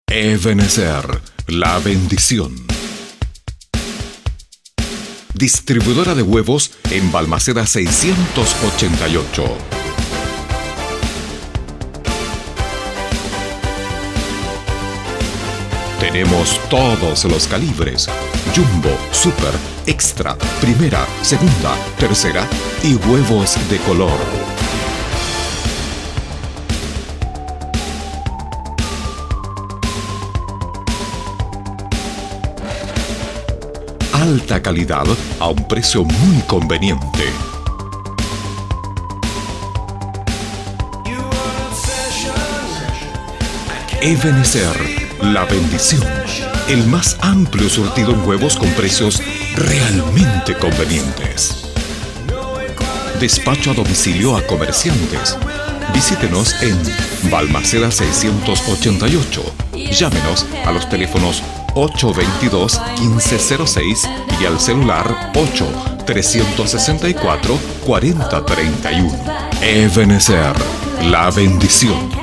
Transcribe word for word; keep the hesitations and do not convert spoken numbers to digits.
Ebenecer, la bendición. Distribuidora de huevos en Balmaceda seiscientos ochenta y ocho. Tenemos todos los calibres: jumbo, super, extra, primera, segunda, tercera y huevos de color. Alta calidad a un precio muy conveniente. Ebenecer, la bendición. El más amplio surtido en huevos con precios realmente convenientes. Despacho a domicilio a comerciantes. Visítenos en Balmaceda seiscientos ochenta y ocho. Llámenos a los teléfonos ocho veintidós, quince cero seis y al celular ocho, trescientos sesenta y cuatro, cuarenta treinta y uno. Ebenecer, la bendición.